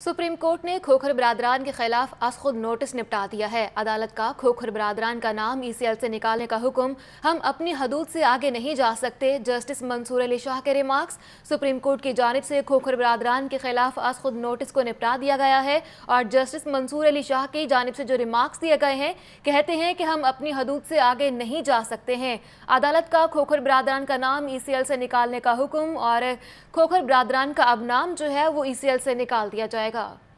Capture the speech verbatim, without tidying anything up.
Supreme court ने खोखर बरादरान के खिलाफ आज खुद नोटिस निपटा दिया है। अदालत का खोखर बरादरान का नाम ई सी एल से निकालने का हुक्म, हम अपनी हदूद से आगे नहीं जा सकते। जस्टिस मंसूर अली शाह के रिमार्क्स। सुप्रीम कोर्ट की जानिब से खोखर बरादरान के खिलाफ आज खुद नोटिस को निपटा दिया गया है और जस्टिस मंसूर अली शाह की जानिब से जो रिमार्क्स दिए गए हैं, कहते हैं कि हम अपनी हदूद से आगे नहीं जा सकते हैं। अदालत का खोखर बरादरान का नाम ई सी एल से निकालने का हुक्म और खोखर बरादरान का अब नाम जो है वो ई सी एल से निकाल दिया जाएगा।